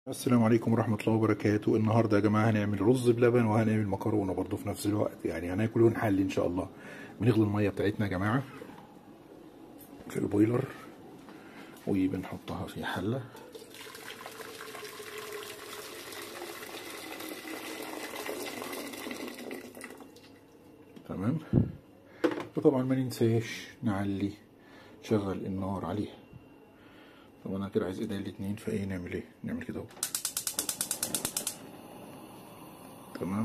السلام عليكم ورحمة الله وبركاته. النهاردة يا جماعة هنعمل رز بلبن وهنعمل مكرونة برضه في نفس الوقت، يعني هناكل ونحلي إن شاء الله. بنغلي المية بتاعتنا يا جماعة في البويلر وبنحطها في حلة. تمام. وطبعا ما ننساش نعلي نشغل النار عليها. طب أنا كده عايز إيديا الاتنين، فإيه نعمل إيه؟ نعمل كده أهو. تمام.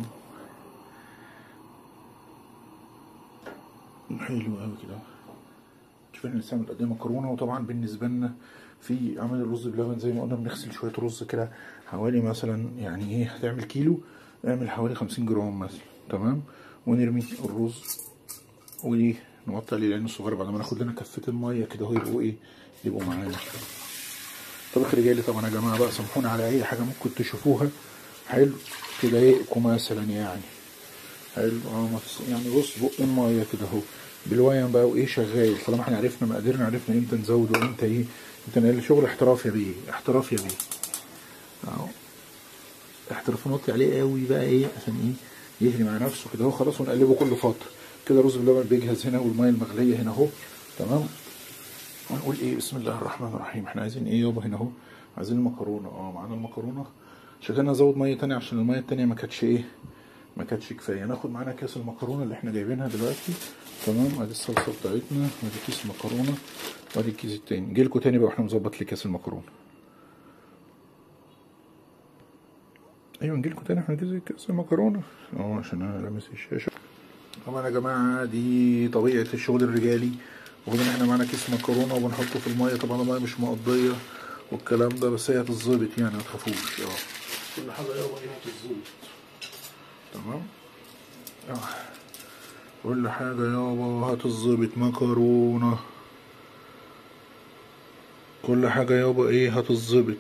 حلو قوي كده. شوف احنا لسه بنقدم مكرونه، وطبعا بالنسبه لنا في عمل الرز بلبن زي ما قلنا بنغسل شويه رز كده حوالي مثلا، يعني ايه، هتعمل كيلو اعمل حوالي 50 جرام مثلا. تمام. ونرمي الرز ونوطي عليه العين الصغيره بعد ما ناخد لنا كفه الميه كده اهو، يبقوا ايه، يبقوا معانا. طبخ رجالي طبعا يا جماعه بقى، سامحونا على اي حاجه ممكن تشوفوها حلو تضايقكم مثلا يعني. حلو. يعني بص بق الميه كده اهو بالويم بقى، وايه شغال. طالما احنا عرفنا مقاديرنا، عرفنا امتى نزود وامتى ايه، امتى نقلل. شغل احتراف يا بيه، احتراف يا بيه اهو. احتراف نوطي عليه قوي بقى، ايه عشان ايه، يهري مع نفسه كده اهو. خلاص. ونقلبه كل فتره كده. الرز باللبن بيجهز هنا، والميه المغليه هنا اهو. تمام. ونقول ايه، بسم الله الرحمن الرحيم. احنا عايزين ايه يابا هنا اهو؟ عايزين المكرونه. معانا المكرونه. شغلنا نزود ميه تانية عشان الميه التانية ما كانتش ايه، ما كانتش كفايه. ناخد معانا كاس المكرونه اللي احنا جايبينها دلوقتي. تمام. ادي الصلصه بتاعتنا، وادي كيس المكرونه، وادي الكيس التاني. نجيلكوا تاني بقى واحنا مظبط لكاس المكرونه. ايوه نجيلكوا تاني واحنا نجيب كاس المكرونه عشان انا لامس الشاشه. طبعا يا جماعه دي طبيعه الشغل الرجالي. وبعدين احنا معانا كيس مكرونه وبنحطه في الميه. طبعا الميه مش مقضيه والكلام ده، بس هي هتتظبط يعني، ما تخافوش. كل حاجه يابا ايه هتتظبط. تمام. كل حاجة يابا هتظبط. مكرونة. كل حاجة يابا ايه هتظبط.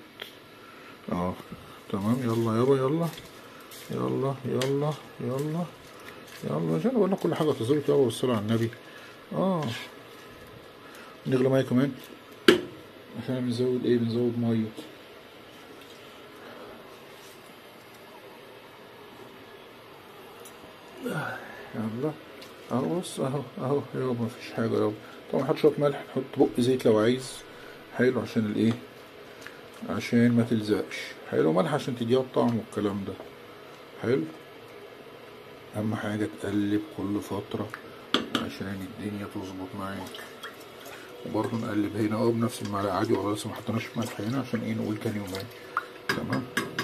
تمام. يلا يابا يلا يلا يلا يلا يلا. عشان بقولنا كل حاجة هتظبط يابا، والصلاة على النبي. نغلي مية كمان عشان بنزود ايه، بنزود مية. يلا اهو. بص اهو يابا، مفيش حاجة يابا. طبعا نحط شوية ملح، نحط بق زيت لو عايز. حلو عشان الايه، عشان ما تلزقش. حلو. ملح عشان تديها الطعم والكلام ده. حلو. اهم حاجة تقلب كل فترة عشان الدنيا تظبط معاك. وبرضه نقلب هنا بنفس المعلقة عادي، والله لسه محطناش ملح هنا عشان ايه، نقول تاني يومين. تمام.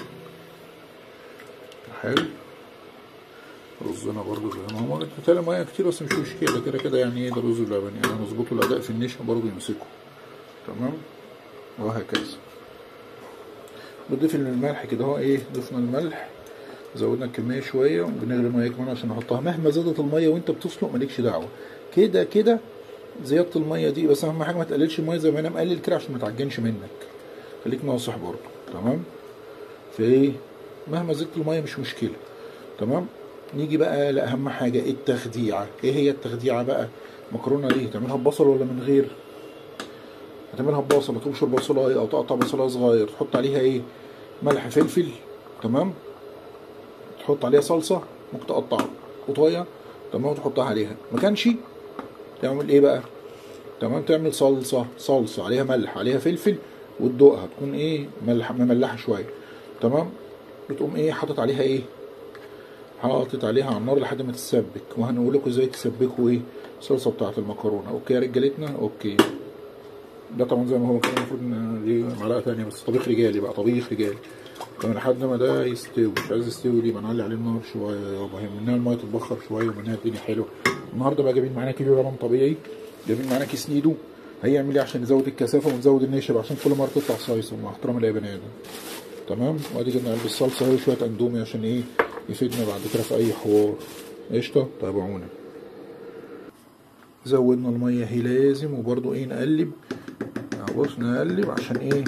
حلو. رزنا برضه زي ما هو بتتكلم ميه كتير، بس مش مشكلة، كده كده يعني ايه، ده رز بلبن يعني، هنظبطه الأداء في النشا برضه يمسكه. تمام. وهكذا. بنضيف الملح كده اهو، ايه، ضفنا الملح، زودنا الكميه شويه، وبنغلي الميه كمان عشان نحطها. مهما زادت الميه وانت بتسلق مالكش دعوه، كده كده زياده الميه دي، بس اهم حاجه ما تقللش الميه زي ما انا مقلل كده عشان ما تعجنش منك. خليك ناصح برضه. تمام. فايه، مهما زدت الميه مش مشكله. تمام. نيجي بقى لاهم حاجه، التخديعه. ايه هي التخديعه بقى؟ مكرونه دي تعملها ببصل ولا من غير؟ هتعملها ببصل، تبشر بصلايه او تقطع بصلايه صغير، تحط عليها ايه، ملح فلفل. تمام. تحط عليها صلصه، ممكن تقطع قطايه. تمام. وتحطها عليها. ما كانش تعمل ايه بقى، تمام، تعمل صلصه عليها ملح عليها فلفل، وتدوقها تكون ايه، مملحه شويه. تمام. بتقوم ايه، حاطط عليها ايه، حاطط عليها على النار لحد ما تتسبك. وهنقول لكم ازاي تسبكوا ايه الصلصه بتاعه المكرونه. اوكي يا رجالتنا. اوكي. ده طبعا زي ما هو كان المفروض ان دي معلقه ثانيه، بس طبيخ رجالي بقى، طبيخ رجالي. كمان لحد ما ده يستوي. مش عايز يستوي دي بنعلي عليه النار شويه يابا، منها الميه تتبخر شويه ومنها الدنيا حلوه. النهارده بقى جايبين معانا كيلو لبن طبيعي، جايبين معانا كيس نيدو. هيعمل ايه عشان نزود الكثافه ونزود النشا عشان كل مره تطلع صايصه مع احترام لاي بني ادم. تمام. وادي جبنا قلب الصلصه اهي وشويه اندومي عشان ايه، يفيدنا بعد كده في اي حوار. قشطه. تابعونا. زودنا الميه اهي لازم، وبرده ايه نقلب. بص نقلب عشان ايه،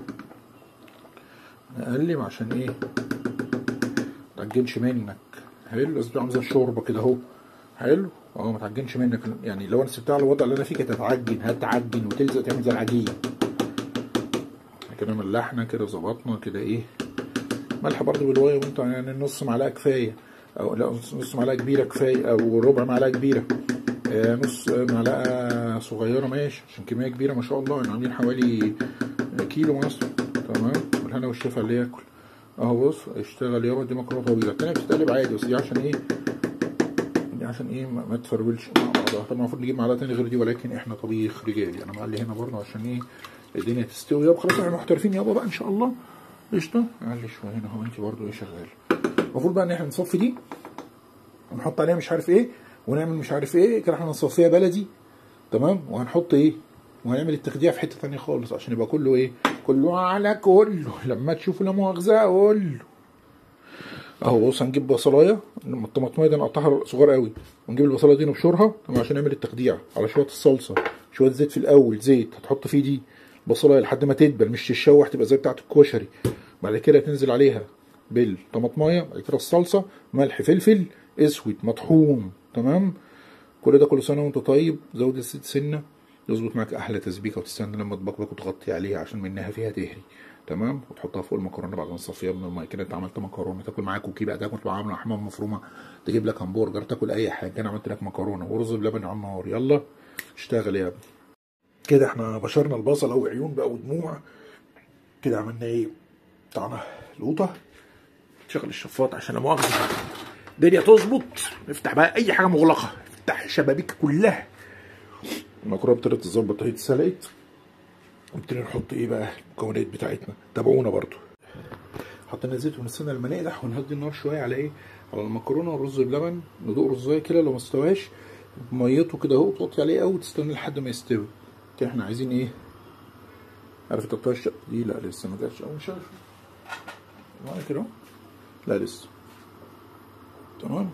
نقلب عشان ايه، متعجنش منك. حلو. لازم تعمل زي الشوربه كده اهو. حلو. ما تعجنش منك يعني. لو انا سبتها على الوضع اللي انا فيه كانت هتعجن وتلزق تعمل زي العجين. كده ملحنا كده ظبطنا كده ايه. ملح برضه بالوايه وانت يعني نص معلقه كفايه، او لا نص معلقه كبيره كفايه، او ربع معلقه كبيره، نص معلقه صغيره ماشي، عشان كميه كبيره ما شاء الله، يعني عاملين حوالي كيلو مثلا. تمام، والهنا والشفا اللي ياكل اهو. بص اشتغل يابا، دي مكرونه طويله، التانيه بتتقلب عادي، بس دي عشان ايه؟ دي عشان ايه ما تفرولش مع بعضها. طبعا المفروض نجيب معلقه تانيه غير دي، ولكن احنا طبيخ رجالي، انا معلي هنا برضه عشان ايه؟ الدنيا تستوي يابا. خلاص احنا محترفين يابا بقى ان شاء الله. قشطه، علي شويه هنا اهو، انت برضه ايه شغال. المفروض بقى ان احنا نصفي دي ونحط عليها مش عارف ايه، ونعمل مش عارف ايه كده، احنا نصفيها بلدي. تمام، وهنحط ايه؟ وهنعمل التخديع في حته ثانيه خالص، عشان يبقى كله ايه؟ كله على كله. لما تشوفوا لا مؤاخذه قول اهو. بص هنجيب بصلايه، الطماطميه دي نقطعها صغير قوي، ونجيب البصلايه دي نبشرها تمام، عشان نعمل التخديع على شويه الصلصه، شويه زيت في الاول، زيت هتحط فيه دي بصلايه لحد ما تدبل، مش تشوح تبقى زي بتاعه الكشري. بعد كده تنزل عليها بالطماطمايه، بعد كده الصلصه، ملح فلفل اسود مطحون. تمام، كل ده كل سنه وانت طيب. زود الزيت سنه يظبط معاك احلى تسبيكه، وتستنى لما تبقبق وتغطي عليها عشان منها فيها تهري. تمام، وتحطها فوق المكرونه بعد ما تصفيها من الميه كده. انت عملت مكرونه تاكل معاك كوكي بقى، تاكل معاها حمام مفرومه، تجيب لك همبرجر، تاكل اي حاجه. انا عملت لك مكرونه ورز بلبن على النار. يلا اشتغل يا ابني. كده احنا بشرنا البصل او عيون بقى ودموع كده. عملنا ايه؟ بتاعنا القوطه. شغل الشفاط عشان لا مؤاخذه الدنيا تظبط. نفتح بقى اي حاجه مغلقه، افتح الشبابيك كلها. المكرونه ابتدت تظبط اهي، اتسلقت. نبتدي نحط ايه بقى؟ المكونات بتاعتنا. تابعونا برضو. حطينا زيت ونستنى لما نقدح، ونهدي النار شويه على ايه؟ على المكرونه والرز بلبن. ندوق رزايه كده، لو ما استواش ميته كده اهو، تحطي عليه قوي وتستنى لحد ما يستوي. كده احنا عايزين ايه؟ عارف التقطيع دي؟ لا لسه ما جاتش، او مش عارف معايا كده. لا لسه. تمام،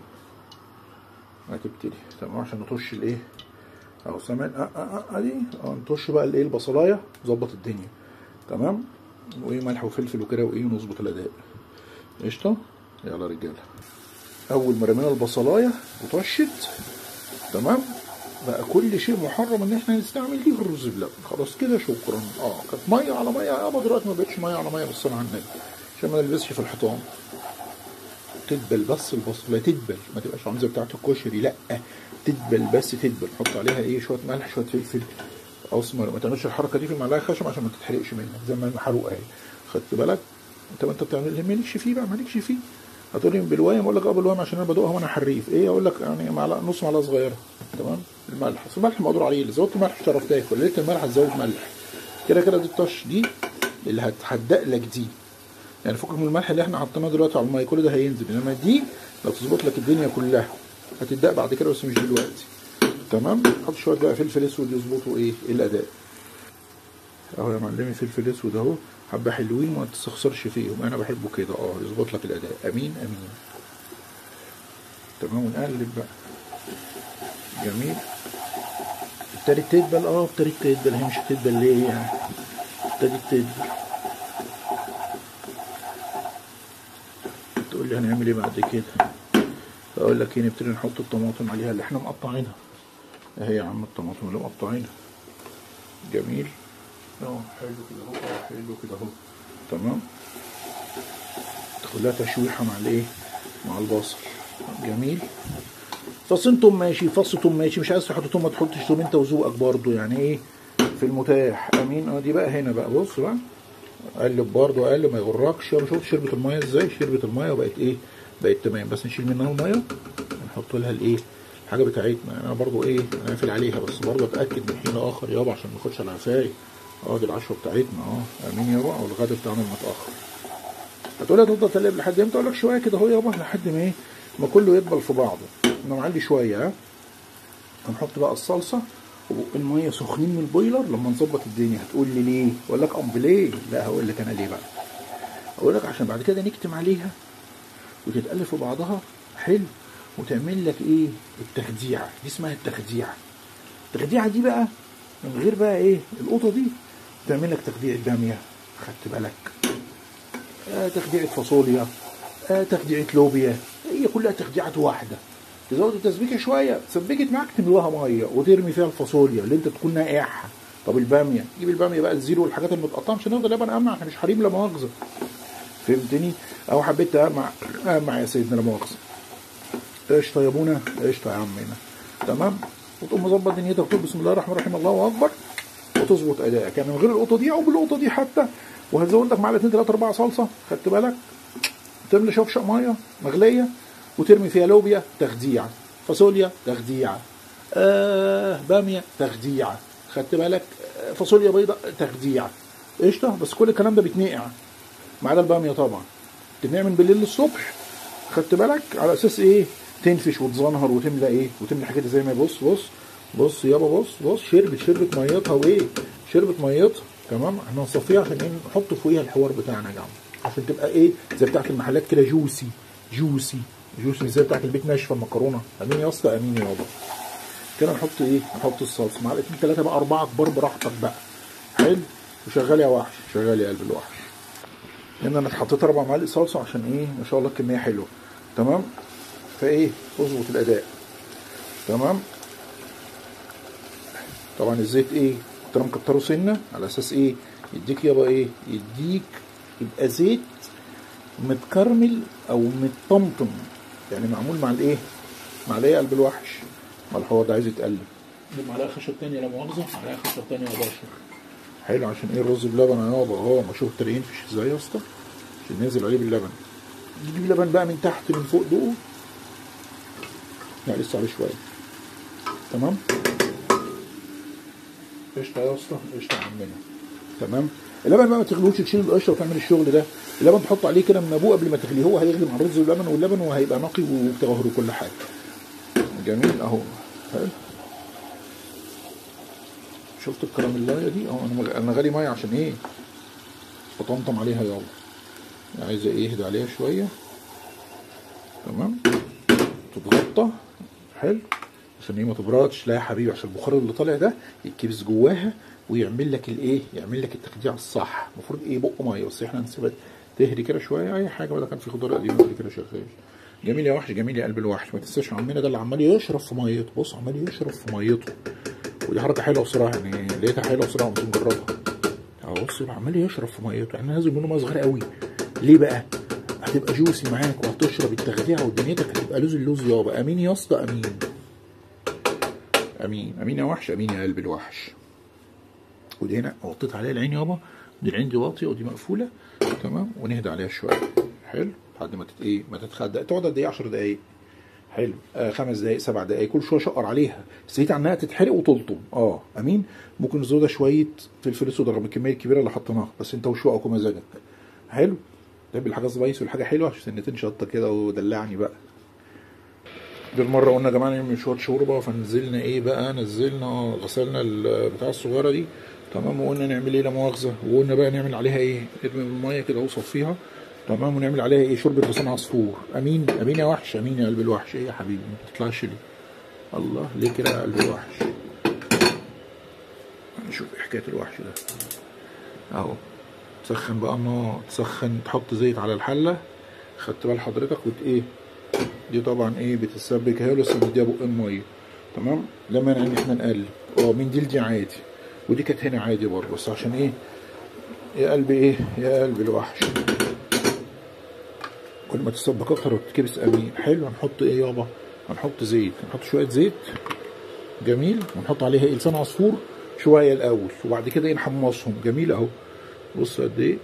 هتبتدي تمام عشان نطش الايه اهو سمان. ادي نطش بقى الايه البصلايه، نظبط الدنيا. تمام، وايه ملح وفلفل وكده، وايه ونظبط الاداء. قشطه. يلا يا رجاله، اول ما رمينا البصلايه وطشت تمام، بقى كل شيء محرم ان احنا نستعمل دي في الرز بلبن. خلاص كده شكرا. كانت ميه على ميه يابا، دلوقتي ما بقتش ميه على ميه، بالصلاه على النبي عشان ما نلبسش في الحيطان. تدبل بس البصله، تدبل، ما تبقاش عامله زي بتاعه الكشري، لا تدبل بس تدبل. حط عليها ايه؟ شويه ملح، شويه فلفل اسمر. ما تعملش الحركه دي في المعلقه خشب عشان ما تتحرقش منك زي ما المحروقه اهي. خدت بالك؟ انت بتعمل مالكش فيه بقى، مالكش فيه. هتقولي بالوايم، اقول لك بالوايم عشان انا بدوقها وانا حريف. ايه اقول لك؟ يعني معلقه، نص معلقه صغيره. تمام، الملح، بس الملح مقدور عليه. اللي زودت الملح مش هتعرف تاكل، لقيت الملح هتزود ملح. كده كده دي الطش دي اللي هتحدق لك دي، يعني فكك من الملح اللي احنا حطيناه دلوقتي على الميه، كل ده هينزل. انما دي لو تظبط لك الدنيا كلها هتدق بعد كده، بس مش دلوقتي. تمام، حط شويه بقى فلفل اسود يظبطوا ايه الاداء اهو يا معلمي. فلفل اسود اهو، حبه حلوين ما تستخسرش فيهم، انا بحبه كده. يظبط لك الاداء. امين امين. تمام، ونقلب بقى. جميل. ابتدت تدبل. ابتدت تدبل. هي مش هتدبل ليه يعني؟ ابتدت تدبل. تقول لي هنعمل ايه بعد كده؟ اقول لك ايه، نبتدي نحط الطماطم عليها اللي احنا مقطعينها اهي يا عم. الطماطم اللي مقطعينها. جميل. حلو كده اهو. حلو كده اهو. تمام، تاخد لها تشويحه مع الايه؟ مع البصل. جميل. فصين توم ماشي، فص توم ماشي، مش عايز تحط توم ما تحطش توم، انت وذوقك برضو يعني ايه في المتاح. امين. دي بقى هنا بقى، بص بقى قلب برضو، قلب ما يغركش. انا شفت شربت الميه ازاي؟ شربت الميه وبقت ايه؟ بقت تمام. بس نشيل منها الميه ونحط لها الايه؟ الحاجه بتاعتنا. انا برضو ايه؟ انا قافل عليها، بس برضو اتاكد من حين اخر يابا عشان ما ناخدش العفايه. دي العشوه بتاعتنا. امين يابا. او الغدا بتاعنا المتاخر. هتقولي هتفضل تقلب لحد امتى؟ اقول لك شويه كده اهو يابا، لحد ما ايه؟ ما كله يدبل في بعضه. انا معلي شويه. هنحط بقى الصلصه والميه سخنين من البويلر لما نظبط الدنيا. هتقول لي ليه؟ اقول لك ليه؟ لا هقول لك انا ليه بقى. اقول لك عشان بعد كده نكتم عليها وتتقلب في بعضها حلو، وتعمل لك ايه؟ التخديعه دي اسمها التخديعه. التخديعه دي بقى من غير بقى ايه؟ القطه دي تعمل لك تخديعه باميه. خدت بالك؟ تخديعه فاصوليا، تخديعه لوبيا، هي كلها تخديعات واحده. تزود التسبيكه شويه، سبكت معاك تملوها ميه وترمي فيها الفاصوليا اللي انت تكون ناقعها. طب الباميه، جيب الباميه بقى الزيرو والحاجات المتقطعه، مش هنفضل لبن اقمع، احنا مش حريم لا مؤاخذه، فهمتني؟ او حبيت اقمع اقمع يا سيدنا لا مؤاخذه. قشطه يا ابونا، قشطه يا عمنا، تمام. وتقوم مظبط دنيتك وتقول بسم الله الرحمن الرحيم الله اكبر، وتظبط ادائك يعني من غير القطه دي او بالقطه دي حتى. وهتزود لك معلقتين 3 4 صلصه، خدت بالك؟ تملى شفشق ميه مغليه وترمي فيها لوبيا تخديعه، فاصوليا تخديعه، باميه تخديعه، خدت بالك؟ فاصوليا بيضاء تخديعه، قشطه. بس كل الكلام ده بيتنقع ما عدا الباميه طبعا، تتنقع من بالليل للصبح، خدت بالك؟ على اساس ايه؟ تنفش وتزنهر وتملى ايه؟ وتملى حاجات زي ما بص يابا، بص شربت ميتها وايه؟ شربت ميتها، تمام. احنا هنصفيها عشان ايه؟ نحط فوقيها الحوار بتاعنا يا جماعه، عشان تبقى ايه؟ زي بتاعت المحلات كده، جوسي زي بتاعت البيت ناشفه المكرونه. امين يا اسطى، امين يابا. كده نحط ايه؟ نحط الصلصه معلقتين 3 بقى 4 كبار براحتك بقى، حلو. وشغال يا وحش، شغال يا قلب الوحش. هنا انا حطيت 4 معالق صلصه عشان ايه؟ ما شاء الله الكميه حلوه، تمام. فايه؟ اظبط الاداء، تمام. طبعا الزيت ايه؟ كنت انا مكتره سنه على اساس ايه؟ يديك يابا ايه؟ يديك يبقى زيت متكرمل او متطمطم، يعني معمول مع الايه؟ مع الايه قلب الوحش؟ مع الحوار ده عايز يتقلب. معلقه خشب تانية لا مؤاخذه، معلقه خشب تانية يا باشا. حلو. عشان ايه؟ الرز بلبن يابا اهو، ما شوف الترقين فيش ازاي يا اسطى، عشان نازل عليه باللبن. تجيب لبن بقى من تحت من فوق دوقه، لا لسه عليه شويه، تمام. قشطه يا اسطى، قشطه يا عمنا، تمام. اللبن بقى ما تغلوش، تشيل القشره وتعمل الشغل ده. اللبن تحط عليه كده من ابوه قبل ما تغليه، هو هيغلي مع الرز واللبن وهيبقى نقي وبتغهر وكل حاجه. جميل اهو، حلو. شفت الكراميلايه دي اهو، انا غالي ميه عشان ايه؟ بطمطم عليها يابا، عايزه ايه؟ اهدى عليها شويه، تمام. تتغطى، حلو، عشان ايه؟ ما تبردش. لا يا حبيبي، عشان البخار اللي طالع ده يتكبس جواها ويعمل لك الايه؟ يعمل لك التخديع الصح. المفروض ايه؟ بق ميه، بس احنا هنسيبها تهري كده شويه، اي حاجه بقى كان في خضار قديم كده شغال. جميل يا وحش، جميل يا قلب الوحش. ما تنساش عمنا ده اللي عمال يشرب في ميته، بص عمال يشرب في ميته، ودي حركه حلوه بصراحه، يعني لقيتها حلوه بصراحه ومش مجربها اهو. بص عمال يشرب في ميته، يعني لازم منه ميه صغيره قوي. ليه بقى؟ هتبقى جوسي معاك وهتشرب التخديع ودنيتك هتبقى لوز يابا. امين يا اسطى، امين امين امين يا وحش، امين يا قلب الوحش. ودي هنا غطيت عليها العين يابا، دي العين دي واطيه ودي مقفوله، تمام. ونهدى عليها شويه، حلو، لحد ما ايه؟ ما تتخدق. تقعد قد ايه؟ 10 دقايق، حلو. 5 دقايق 7 دقايق، كل شويه شقر عليها، استنيت عنها تتحرق وتلطم. امين. ممكن نزودها شويه فلفل اسود رغم الكميه الكبيره اللي حطيناها، بس انت وشوقك ومزاجك، حلو. تحب الحاجه سبايس والحاجه حلوه، عشان سنتين شطه كده ودلعني بقى. بالمره قلنا يا جماعه نعمل شويه شوربه، فنزلنا ايه بقى؟ نزلنا غسلنا بتاع الصغيره دي، تمام. وقلنا نعمل ايه لا مؤاخذه، وقلنا بقى نعمل عليها ايه؟ ارمي الميه كده وصفيها، تمام. ونعمل عليها ايه؟ شوربه لسان عصفور. امين امين يا وحش، امين يا قلب الوحش. ايه يا حبيبي ما تطلعش ليه؟ الله، ليه كده يا قلب الوحش؟ نشوف ايه حكايه الوحش ده اهو. تسخن بقى النار، تسخن، تحط زيت على الحله، خدت بال حضرتك؟ ايه دي طبعا ايه؟ بتتسبك اهي، لسه مديها بقين ميه، تمام. لا مانع ان احنا نقلب. من دي عادي، ودي كانت هنا عادي برضه، بس عشان ايه؟ يا قلبي ايه؟ يا قلب الوحش، كل ما تسبك اكتر وتتكبس. امين. حلو. هنحط ايه يابا؟ هنحط زيت، هنحط شويه زيت، جميل. ونحط عليها ايه؟ لسان عصفور شويه الاول، وبعد كده ايه؟ نحمصهم. جميل اهو، بص قد ايه.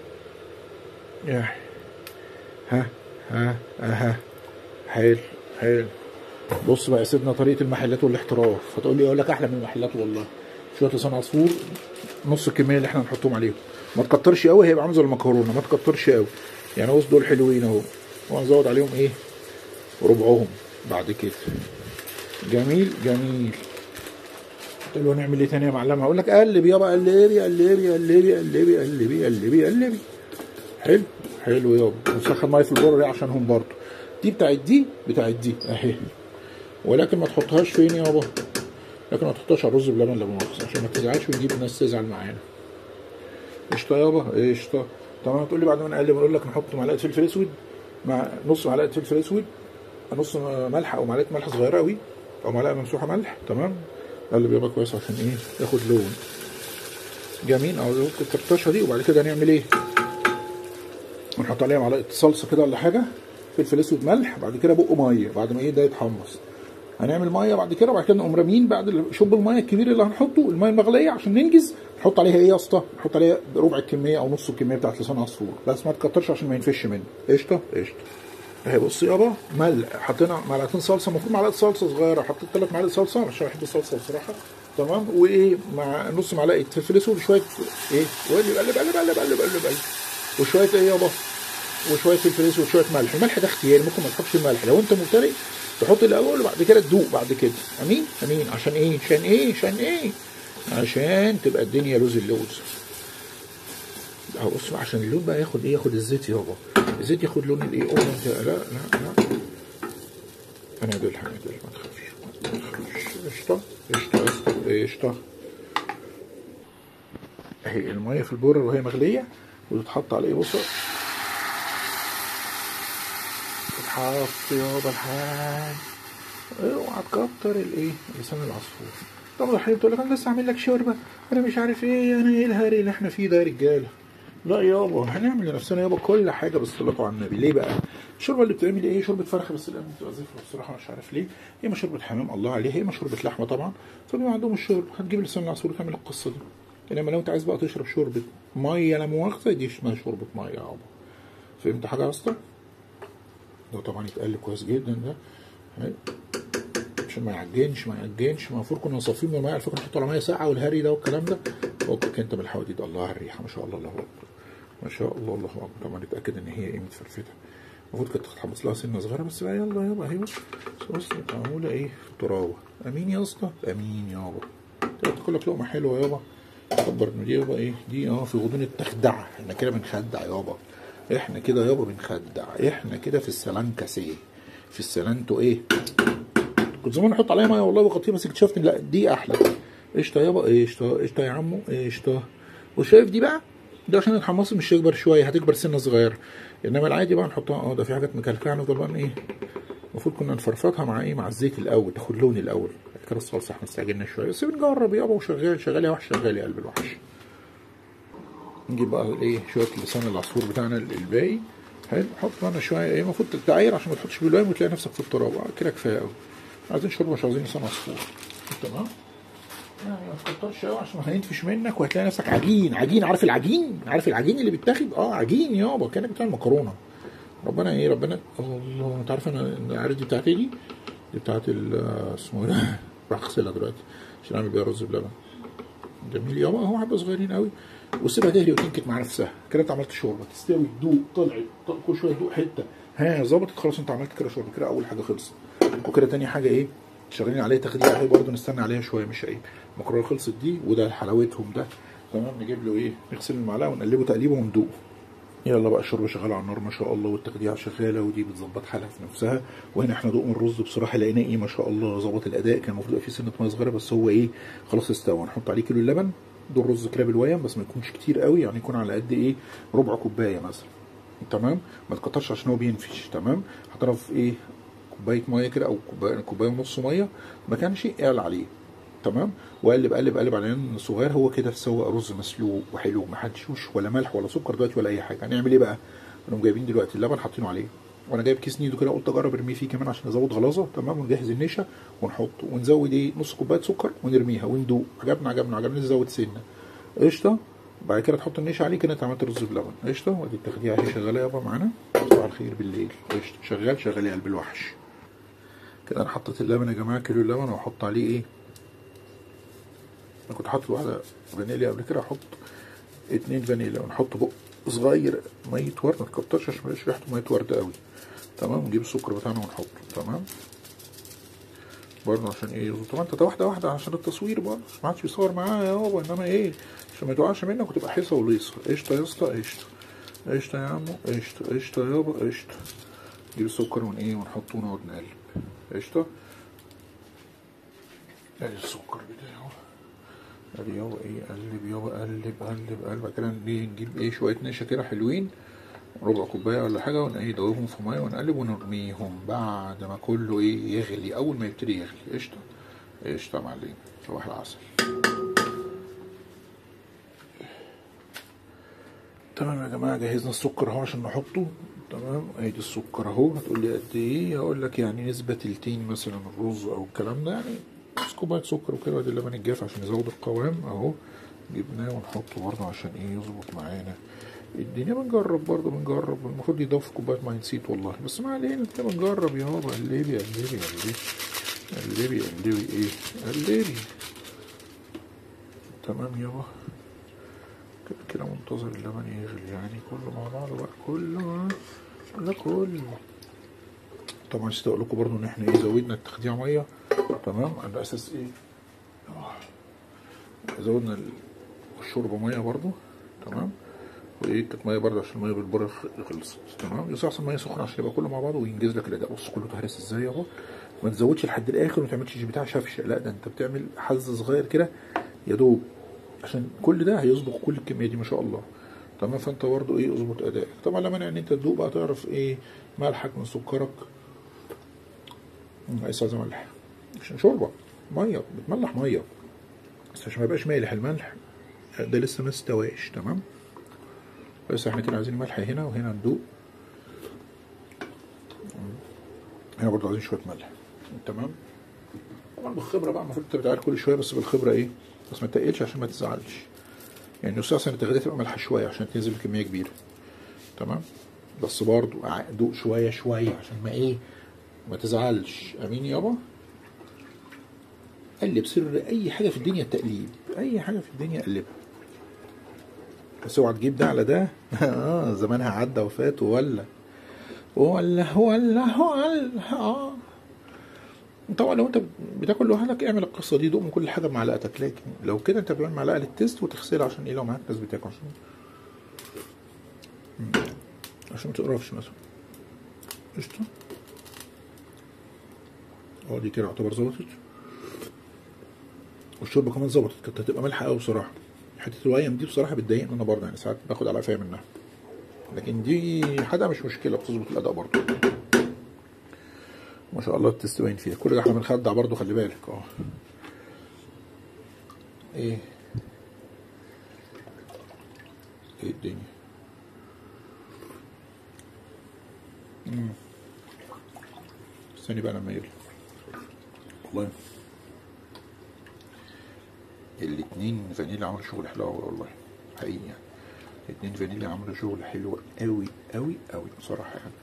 ها حلو حلو. بص بقى يا سيدنا، طريقه المحلات والاحتراف. هتقول لي اقول لك احلى من المحلات والله. شويه لسان عصفور، نص الكميه اللي احنا هنحطهم عليهم، ما تكترش قوي، هيبقى عامل زي المكرونه، ما تكترش قوي يعني. بص دول حلوين اهو، وهنزود عليهم ايه؟ ربعهم بعد كده. جميل جميل. قلت له هنعمل ايه تاني يا معلم؟ هقول لك قلب يابا، قلبي قلبي قلبي قلبي قلبي قلبي قلبي. حلو حلو يابا. نسخن ميه في البرة عشانهم برضه. دي بتاعت دي اهي، ولكن ما تحطهاش فين يابا؟ لكن ما تحطهاش على الرز بلبن لا مؤاخذه، عشان ما تزعلش ونجيب الناس تزعل معانا. قشطه يابا، قشطه، تمام. تقول لي بعد ما نقلب نقول لك نحط معلقه فلفل اسود، مع نص معلقه فلفل اسود، نص ملح او معلقه ملح صغيره قوي، او معلقه ممسوحه ملح، تمام. قلب يابا كويس عشان ايه؟ ياخد لون. جميل اهو الطرطشه دي. وبعد كده هنعمل ايه؟ ونحط عليها معلقه صلصه كده ولا حاجه، فلفل اسود، ملح، بعد كده بقه ميه بعد ما ايه ده يتحمص. هنعمل ميه بعد كده، وبعد كده نقوم رامين بعد شوب الميه الكبير اللي هنحطه الميه المغليه عشان ننجز، نحط عليها ايه يا اسطى؟ نحط عليها ربع الكميه او نص الكميه بتاعت لسان عصفور، بس ما تكترش عشان ما ينفش منه. قشطه قشطه. اهي بص يابا، ملح، حطينا معلقتين صلصه، المفروض معلقه صلصه صغيره، حطيت 3 معالق صلصه عشان بحب الصلصه بصراحه. تمام. وايه مع نص معلقه فلفل اسود وشويه ايه، وقلب قلب قلب قلب قلب قلب قلب، وشويه ايه يابا، وشويه فلفل اسود وشويه ملح. الملح ده اختياري، ممكن ما تحطش الملح لو انت مبتدئ، تحط الاول وبعد كده تدوق بعد كده. امين امين. عشان ايه؟ عشان ايه؟ عشان ايه؟ عشان تبقى الدنيا لوز اللوز اهو. بص عشان اللون بقى ياخد ايه، ياخد الزيت يابا، الزيت ياخد لون الايه. اوه لا لا لا، انا دول ما تخافش ما تخافش. قشطه قشطه قشطه. اهي الميه في البورة وهي مغليه، وتتحط على ايه، بص تتحط يابا الحاج. اوعى تكتر الايه، لسان العصفور. طب يا حبيبي تقول لك انا لسه عامل لك شوربه، انا مش عارف ايه، انا ايه الهري اللي احنا فيه ده يا رجاله؟ لا يابا، هنعمل لنفسنا يابا كل حاجه بالصلاه على النبي. ليه بقى؟ الشوربه اللي بتعمل ايه؟ شوربه فرخ، بس الان بتبقى زفره بصراحه مش عارف ليه. هي ما شوربه حمام الله عليها، هي ما شوربه لحمه طبعا، فبيبقى عندهم الشوربه. هتجيب لسان العصفور وتعمل القصه دي. انما لو انت عايز بقى تشرب شوربه ميه لا مؤاخذه، دي اسمها شوربه ميه يابا. فهمت حاجه يا اسطى؟ ده طبعا يتقل كويس جدا ده عشان ما يعجنش ما يعجنش. المفروض كنا نصفيه من الميه على فكره، نحطه على ميه ساقعه والهري ده والكلام ده. فكك انت من الحواديت. الله على الريحه، ما شاء الله الله اكبر، ما شاء الله الله اكبر. طبعا نتاكد ان هي ايه، متفرفته. المفروض كانت تتحمص لها سنه صغيره، بس بقى يلا يابا اهي بص معموله ايه في الطراوه. امين يا اسطى امين يابا. تاكل لك لقمه حلوه يابا. كبر ان دي يابا ايه دي، في غضون التخدع. احنا كده بنخدع يابا، احنا كده يابا بنخدع، احنا كده في السلانكاسيه، في السلانتو ايه. كنت زمان احط عليها ميه والله وغطيها، بس اكتشفت ان لا دي احلى. قشطه يابا قشطه قشطه يا عمو قشطه. وشايف دي بقى، ده عشان الحماصه مش هتكبر شويه، هتكبر سنه صغيره. انما العادي بقى نحطها ده في حاجات مكلكعه، نفضل بقى ايه. المفروض كنا نفرفطها مع ايه، مع الزيت الاول، تاخد لون الاول. بعد كده الصلصه احنا استعجلنا شويه، بس بنجرب يابا وشغال شغال يا وحش، شغال يا قلب الوحش. نجيب بقى الايه شويه لسان العصفور بتاعنا الباقي. حلو. نحط معانا شويه ايه، المفروض تتعاير عشان ما تحطش بالوايم وتلاقي نفسك في التراب. كده كفايه قوي. عايزين شوربه مش عايزين لسان عصفور. تمام. يعني ما تكترش قوي عشان هينفش منك وهتلاقي نفسك عجين عجين. عارف العجين؟ عارف العجين اللي بيتاخد؟ عجين يابا، كانك بتعمل مكرونه. ربنا ايه، ربنا الله. انت عارف انا العارف دي بتاعتي دي بتاعت اسمه ايه راح اغسلها دلوقتي عشان اعمل بيها رز بلبن. جميل يابا اهو، حبه صغيرين قوي، وسيبها تهري وتنكت مع نفسها. كده انت عملت شوربه تستوي، تدوق، طلعت كل شويه تدوق حته، ظبطت خلاص، انت عملت كده شوربه. كده اول حاجه خلصت. وكده تاني حاجه ايه، شغالين عليها تخديع اهي برضه، نستنى عليها شويه مش عيب. المكرونه خلصت دي، وده حلاوتهم ده. تمام. نجيب له ايه، نغسل المعلقه ونقلبه تقليبه وندوقه. يلا بقى الشوربه شغاله على النار ما شاء الله، والتخديعه شغاله، ودي بتظبط حالها في نفسها. وهنا احنا دوقنا الرز بصراحه لقيناه ايه ما شاء الله، ظبط الاداء. كان المفروض يبقى فيه سنه ميه صغيره، بس هو ايه خلاص استوى. نحط عليه كيلو اللبن. دول رز كده بالويم، بس ما يكونش كتير قوي، يعني يكون على قد ايه، ربع كوبايه مثلا. تمام. ما تكترش عشان هو بينفش. تمام. حطينا في ايه، كوبايه ميه كده او كوبايه ونص ميه، ما كانش قال عليه. تمام. وقلب قلب قلب على نار صغير. هو كده سوى رز مسلوق وحلو، ما حدشوش ولا ملح ولا سكر دلوقتي ولا اي حاجه. هنعمل ايه بقى؟ كانوا جايبين دلوقتي اللبن حاطينه عليه، وانا جايب كيس نيدو كده، قلت اجرب ارميه فيه كمان عشان ازود غلاظه. تمام. ونجهز النشا ونحطه، ونزود ايه نص كوبايه سكر ونرميها وندوق. عجبنا عجبنا عجبنا، نزود سنه. قشطه. بعد كده تحط النشا عليه، كده انت عملت رز بلبن. قشطه. وادي التخديعه اهي شغاله يابا معانا. صباح الخير بالليل. قشطه. شغال شغال يا قلب الوحش. كده انا حطيت اللبن يا جماعه، كيلو اللبن، واحط عليه ايه، انا كنت حاطط واحده فانيليا قبل كده، احط 2 فانيليا، ونحط بق صغير ميه ورد، ما تكترش عشان ميبقاش ريحته ميه ورد قوي. تمام. ونجيب السكر بتاعنا ونحطه. تمام. برضه عشان ايه، طبعا انت واحده واحده عشان التصوير برضه، ما حدش بيصور معايا يابا، انما ايه عشان ما تقعش منك وتبقى حصه وليصه. قشطه يا اسطى قشطه قشطه يا عمو قشطه قشطه يابا قشطه. نجيب السكر ونحطه ونقعد نقلب. قشطه. ادي السكر بتاعه، ادي يابا ايه، قلب يابا قلب قلب قلب. بعد كده نجيب ايه شويه نشا كده حلوين، ربع كوبايه ولا حاجه، وندوبهم في ميه ونقلب ونرميهم بعد ما كله ايه يغلي. اول ما يبتدي يغلي. قشطه قشطه يا معلم. صباح العسل. تمام يا جماعه، جهزنا السكر اهو عشان نحطه. تمام، ادي السكر اهو. هتقول لي قد ايه؟ هقول لك يعني نسبه تلتين مثلا الرز او الكلام ده، يعني نص كوبايه سكر وكده، وادي اللبن الجاف عشان يزود القوام اهو. جبناه ونحطه برضه عشان ايه يظبط معانا الدنيا. بنجرب برضه، بنجرب. المفروض يضاف كوبايه ميه، نسيت والله، بس ما علينا كده. بنجرب يابا. قلبي قلبي قلبي قلبي قلبي ايه قلبي. تمام يابا، كده كده منتظر اللبن يغلي يعني. كله مع بعضه بقى، كله كله. طبعا نسيت اقول لكم برضه ان احنا ايه زودنا التخديع ميه. تمام، على اساس ايه زودنا الشوربه ميه برضه. تمام، وايه كانت ميه برضه عشان الميه بالبرد خلصت. تمام، يستحسن ميه سخنه عشان يبقى كله مع بعضه وينجز لك الاداء. بص كله تهرس ازاي اهو. ما تزودش لحد الاخر وما تعملش بتاع شفشه، لا ده انت بتعمل حز صغير كده يا دوب، عشان كل ده هيظبط كل الكميه دي ما شاء الله. تمام، فانت برضه ايه اظبط ادائك. طبعا لا مانع ان انت تدوق بقى تعرف ايه ملحك من سكرك. عايز عايز ملح عشان شوربه ميه بتملح ميه، بس عشان ما يبقاش مالح الملح ده لسه ما استواش. تمام، بس احنا كده عايزين ملح هنا وهنا ندوق. هنا برضه عايزين شويه ملح. تمام، طبعا بالخبره بقى. المفروض انت بتعمل كل شويه، بس بالخبره ايه، بس ما تقلش عشان ما تزعلش. يعني يستحسن التغذيه تبقى ملح شويه عشان تنزل بكميه كبيره. تمام، بس برضه دوق شويه شويه عشان ما ايه ما تزعلش. امين يابا. قلب. سر اي حاجه في الدنيا التقليب، اي حاجه في الدنيا قلبها، بس اوعى تجيب ده على ده. زمانها عدى وفات ولا طبعا لو انت بتاكل لوحدك اعمل القصه دي، دوق من كل حاجه بمعلقتك. لكن لو كده انت بتعمل معلقه للتيست وتغسلها عشان ايه لو معاك ناس بتاكل، عشان ما تقرفش مثلا. قشطه. دي كده يعتبر ظبطت، والشوربه كمان ظبطت. كانت هتبقى مالحه قوي بصراحه. حته الويم دي بصراحه بتضايقني انا برضه، يعني ساعات باخد على قفايا منها، لكن دي حاجه مش مشكله، بتظبط الاداء برضه. ما شاء الله التست باين فيها. كل ده احنا بنخدع برضه، خلي بالك. ايه الدنيا. استني بقى لما يغلي. والله الاتنين فانيليا عملوا شغل حلو قوي والله، حقيقي يعني. الاتنين فانيليا عملوا شغل حلو قوي قوي قوي بصراحه يعني.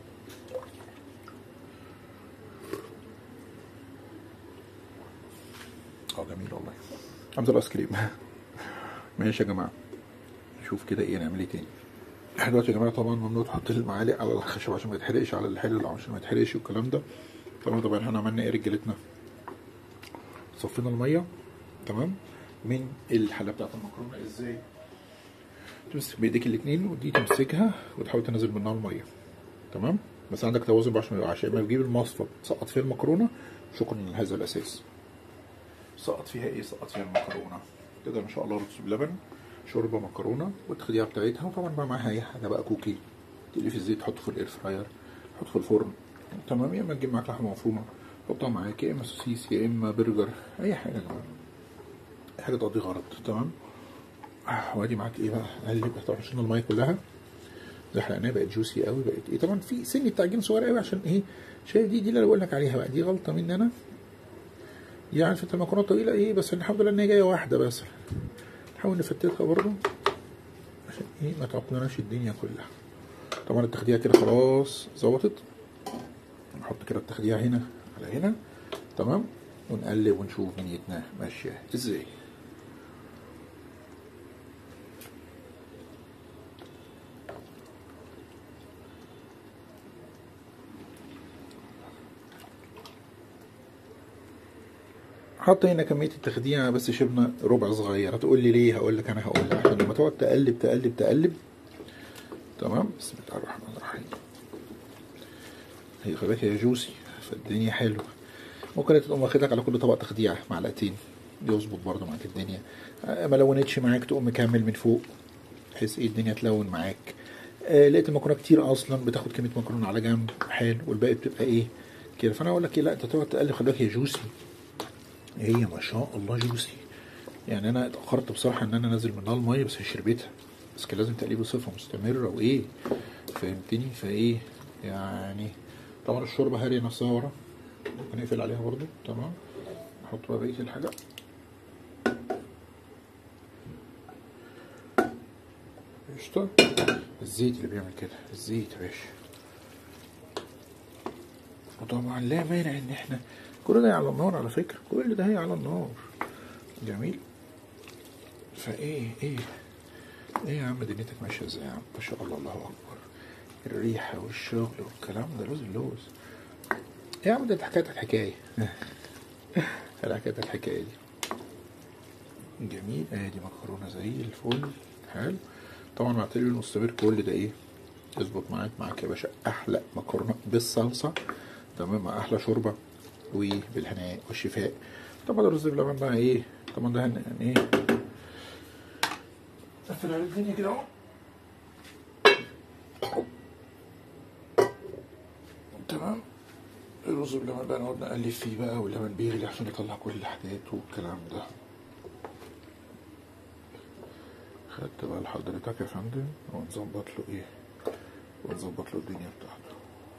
جميل والله. حمزه الايس كريم. ماشي يا جماعه، نشوف كده ايه نعمل ايه تاني. احنا دلوقتي يا جماعه طبعا ممنوع تحط المعالق على الخشب عشان ما يتحرقش، على الحلل عشان ما يتحرقش والكلام ده. طبعا احنا عملنا ايه رجالتنا، صفينا الميه تمام من الحله بتاعت المكرونه. ازاي؟ تمسك بايديك الاتنين ودي تمسكها وتحاول تنزل منها الميه. تمام، بس عندك توازن عشان ما يقعش. ما تجيب المصفى تسقط فيها المكرونه، شكرا لهذا الاساس. سقط فيها ايه؟ سقط فيها المكرونه. تقدر ان شاء الله رز بلبن، شوربه مكرونه والتخديعه بتاعتها. وطبعا بقى معاها اي حاجه بقى، كوكي تقلي في الزيت، تحطه في الاير فراير، تحطه في الفرن. تمام، يا اما تجيب معاك لحمه مفرومه حطها معاك، يا اما سوسيس، يا اما برجر، اي حاجه يا جماعه، اي حاجه تقضي غرض. تمام، وادي معاك ايه بقى. قلب. طبعا شلنا الميه كلها، زحلقناها بقت جوسي قوي. بقت ايه طبعا في سن تعجين صغير قوي عشان ايه. شايف دي اللي بقول لك عليها بقى، دي غلطه مني انا. يعني في المكرونه طويله ايه، بس الحمد لله ان هي جايه واحده بس. نحاول نفتتها برضه عشان ايه ما تعقناش الدنيا كلها. طبعا التخديعه كده خلاص ظبطت. نحط كده التخديعه هنا على هنا. تمام، ونقلب ونشوف دنيتنا ماشيه ازاي. حطينا كميه التخديعه بس شربنا ربع صغير. هتقول لي ليه؟ هقول لك انا هقول لك عشان لما تقعد تقلب تقلب تقلب. تمام، بسم الله الرحمن الرحيم. هي خلي هي جوسي فالدنيا حلوه. ممكن تقوم واخدك على كل طبق تخديعه معلقتين، يظبط برضه معاك الدنيا. ما لونتش معاك تقوم مكمل من فوق بحيث ايه الدنيا تلون معاك. لقيت المكرونه كتير اصلا، بتاخد كميه مكرونه على جنب حلو، والباقي بتبقى ايه كده. فانا اقول لك ايه، لا انت تقعد تقلب. خلي بالك هي جوسي، هي ما شاء الله جوسي. يعني انا اتاخرت بصراحه ان انا انزل منها الميه، بس هي شربتها. بس كان لازم تقليب بصفة مستمرة وايه، فهمتني؟ فايه يعني. طبعا الشوربة هارية نفسها ورا، ممكن نقفل عليها برضو. تمام، نحط بقى بقية الحاجة. قشطة. الزيت اللي بيعمل كده، الزيت يا باشا. وطبعا لا مانع ان احنا كل ده على النار، على فكرة كل ده هي على النار. جميل. فايه ايه يا عم دنيتك ماشية ازاي يا عم؟ ما شاء الله، الله اكبر. الريحة والشغل والكلام ده لوز اللوز. يا عم ده حكاية الحكاية. حكاية الحكاية دي. جميل. ادي مكرونة زي الفل. حلو. طبعا مع التقليب المستمر كل ده ايه يظبط معاك يا باشا. احلى مكرونة بالصلصة. تمام، مع احلى شوربة وبالهناء والشفاء. طبعا الرز بلبن بقى ايه، طبعا ده يعني ايه، قفل على الدنيا كده اهو. تمام. الرز بلبن بقى نقعد نقلب فيه بقى، واللبن بيغلي عشان يطلع كل الاحداث والكلام ده. خدت بقى لحضرتك يا فندم، ونظبط له ايه، ونظبط له الدنيا بتاعته.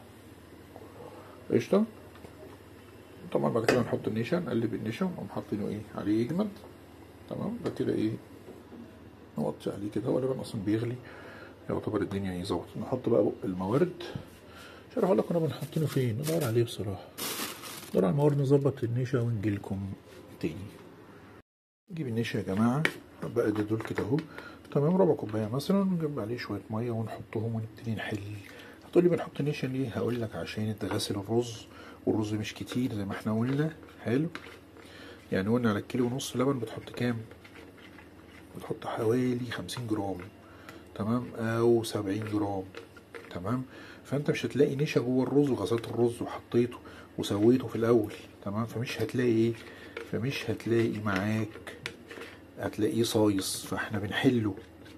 قشطة. طبعا بعد كده نحط النشا، نقلب النشا ونقوم حاطينه ايه عليه يجمد. تمام. بعد كده ايه نوطي عليه كده، هو اللبن اصلا بيغلي يعتبر الدنيا يظبط. نحط بقى بق الموارد. مش عارف اقول لك كنا بنحطينه فين، ندور عليه بصراحة. ندور على الموارد، نظبط النشا ونجيلكم تاني. نجيب النشا يا جماعة بقى دول كده اهو. تمام، ربع كوباية مثلا، نجيب عليه شوية مية ونحطهم ونبتدي نحل. هتقولي بنحط نشا ليه؟ هقول لك عشان انت غاسل الرز، والرز مش كتير زي ما احنا قلنا. حلو. يعني قلنا على الكيلو ونص لبن بتحط كام؟ بتحط حوالي 50 جرام. تمام، او 70 جرام. تمام. فانت مش هتلاقي نشا جوه الرز، وغسلت الرز وحطيته وسويته في الاول. تمام. فمش هتلاقي ايه، فمش هتلاقي معاك، هتلاقيه صايص. فاحنا بنحله،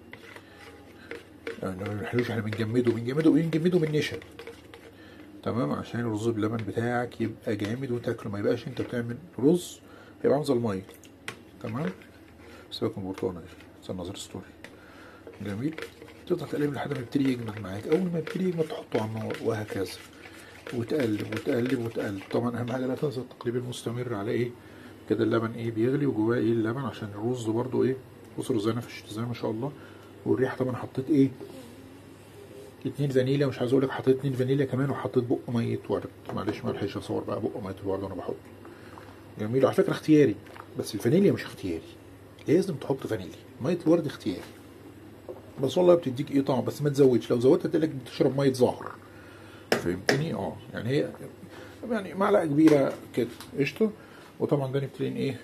يعني ما بنحلوش، احنا بنجمده بالنشا. تمام، عشان الرز بلبن بتاعك يبقى جامد وتاكله، ما يبقاش انت بتعمل رز هيبقى عامل زي الميه. تمام. سيبك من البرتقانه دي، استنى نظر ستوري. جميل. تفضل تقلب لحد ما يبتدي يجمد معاك. اول ما يبتدي يجمد تحطه على النار، وهكذا، وتقلب وتقلب وتقلب. طبعا اهم حاجه لا تنسى التقليب المستمر على ايه كده. اللبن ايه بيغلي وجواه ايه اللبن، عشان الرز برضو ايه. بص رزانه في الشتاء ما شاء الله. والريحه طبعا حطيت ايه 2 فانيليا. مش عايز اقول لك حطيت 2 فانيليا كمان، وحطيت بق ميه ورد. معلش ما لحقتش اصور بقى بق ميه الورد وانا بحطه. جميل. على فكره اختياري، بس الفانيليا مش اختياري، لازم تحط فانيليا. ميه الورد اختياري، بس والله بتديك ايه طعم. بس ما تزودش، لو زودت هتلاقيك بتشرب ميه زهر. فهمتني؟ يعني هي يعني معلقه كبيره كده. قشطه. وطبعا ده نبتدي ايه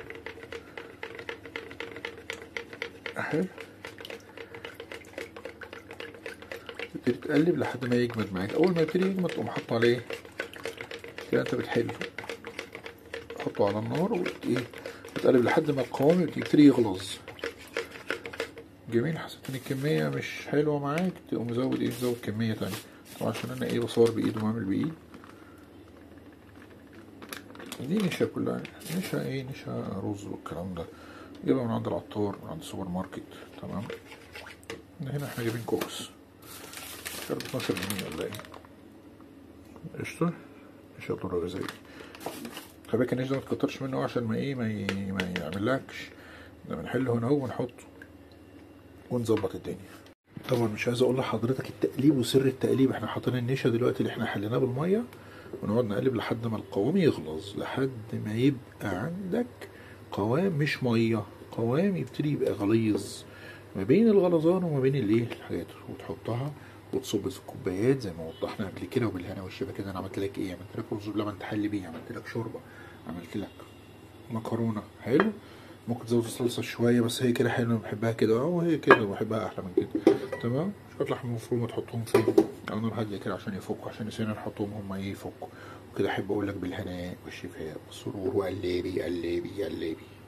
حلو، تبتدي تقلب لحد ما يجمد معاك. اول ما يبتدي يجمد تقوم حاطه عليه كده، انت بتحله، تحطه على النار وتقلب لحد ما القوام يبتدي يغلظ. جميل. حسيت ان الكميه مش حلوه معاك، تقوم مزود كميه تانية. طبعا عشان انا بصور بايد وبعمل بايد. دي نشا كلها، نشا رز والكلام ده، جايبها من عند العطار، من عند السوبر ماركت. تمام. هنا احنا جايبين كوكس، كان 12 جنيه ولا ايه. قشطة. نشا ضرورة غذائي. خلي بالك النشا ده متكترش منه عشان ما يعملكش. ده بنحله هنا اهو ونحطه ونظبط الدنيا. طبعا مش عايز اقول لحضرتك التقليب وسر التقليب. احنا حاطين النشا دلوقتي اللي احنا حليناه بالميه، ونقعد نقلب لحد ما القوام يغلظ، لحد ما يبقى عندك قوام مش ميه، قوام يبتدي يبقى غليظ ما بين الغلظان وما بين الحاجات. وتحطها وتصب في الكوبايات زي ما وضحنا قبل كده، وبالهنا والشفا كده. انا عملت لك ايه؟ عملت لك رز بلبن تحلي بيه، عملت لك شوربه، عملت لك مكرونه. حلو. ممكن تزود الصلصه شويه، بس هي كده حلوه، بحبها كده. وهي كده بحبها احلى من كده. تمام. شويه لحمه مفرومه تحطهم فين على نار هاديه كده عشان يفكوا، عشان نسينا نحطهم هما يفكوا وكده. احب اقول لك بالهناء والشفاء والسرور، وقلبي قلبي قلبي.